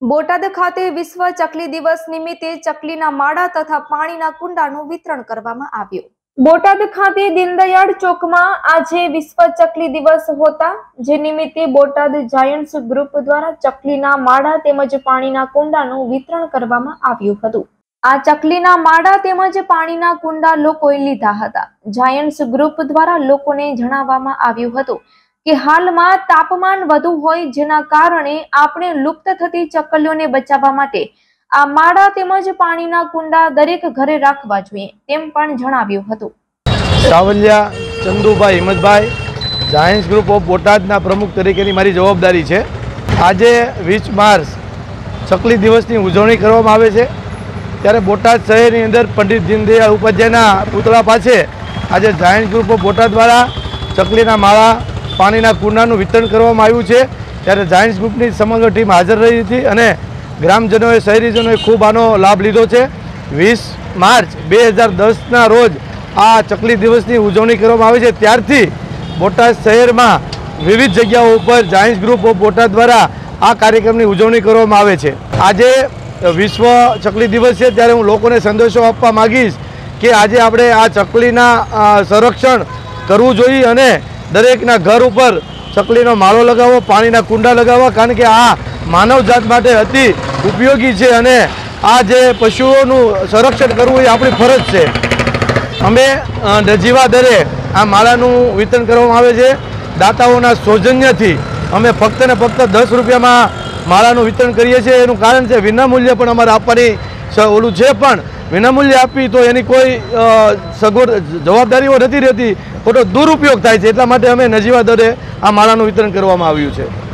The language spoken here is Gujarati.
બોટાદ ખાતે વિશ્વ ચકલી દિવસ નિમિત્તે ચકલીના માળા તથા પાણીના કુંડાનું વિતરણ કરવામાં આવ્યું। બોટાદ ખાતે દીનદયાળ ચોકમાં આજે વિશ્વ ચકલી દિવસ હોતા જે નિમિત્તે બોટાદ જાયન્ટ્સ ગ્રુપ દ્વારા ચકલીના માળા તેમજ પાણીના કુંડાનું વિતરણ કરવામાં આવ્યું હતું। આ ચકલીના માળા તેમજ પાણીના કુંડા લોકોએ લીધા હતા। જાયન્ટ્સ ગ્રુપ દ્વારા લોકોને જણાવવામાં આવ્યું હતું કે હાલમાં તાપમાન વધુ હોય જેના કારણે આપણે લુપ્ત થતી ચકલીઓને બચાવવા માટે આ માળા તેમજ પાણીના કુંડા દરેક ઘરે રાખવા જોઈએ તેમ પણ જણાવ્યું હતું। Savaliya Chandubhai Himmatbhai giants group of બોટાદના પ્રમુખ તરીકેની મારી જવાબદારી છે। આજે 20 માર્ચ ચકલી દિવસની ઉજવણી કરવામાં આવે છે ત્યારે બોટાદ શહેરની અંદર પંડિત દીનદયાળ ઉપાધ્યાયના પુતળા પાસે આજે જાયન્ટ્સ ગ્રુપ ઓફ બોટાદ દ્વારા ચકલીના માળા પાણીના કુંડાનું વિતરણ કરવામાં આવ્યું છે। ત્યારે જાયન્ટ્સ ગ્રુપની સમગ્ર ટીમ હાજર રહી હતી અને ગ્રામજનોએ શહેરીજનોએ ખૂબ આનો લાભ લીધો છે। 20 માર્ચ 2010ના રોજ આ ચકલી દિવસની ઉજવણી કરવામાં આવે છે ત્યારથી બોટાદ શહેરમાં વિવિધ જગ્યાઓ ઉપર જાયન્ટ્સ ગ્રુપ ઓફ બોટાદ દ્વારા આ કાર્યક્રમની ઉજવણી કરવામાં આવે છે। આજે વિશ્વ ચકલી દિવસ છે ત્યારે હું લોકોને સંદેશો આપવા માગીશ કે આજે આપણે આ ચકલીના સંરક્ષણ કરવું જોઈએ અને દરેકના ઘર ઉપર ચકલીનો માળો લગાવો, પાણીના કુંડા લગાવવા, કારણ કે આ માનવજાત માટે અતિ ઉપયોગી છે અને આ જે પશુઓનું સંરક્ષણ કરવું એ આપણી ફરજ છે। અમે નજીવા દરે આ માળાનું વિતરણ કરવામાં આવે છે। દાતાઓના સૌજન્યથી અમે ફક્ત ને ફક્ત 10 રૂપિયામાં માળાનું વિતરણ કરીએ છીએ। એનું કારણ છે વિનામૂલ્યે પણ અમારે આપવાની ઓલું છે, પણ વિનામૂલ્યે આપી તો એની કોઈ સગવડ જવાબદારીઓ નથી રહેતી, ખોટો દુરુપયોગ થાય છે। એટલા માટે અમે નજીવા દરે આ માળાનું વિતરણ કરવામાં આવ્યું છે।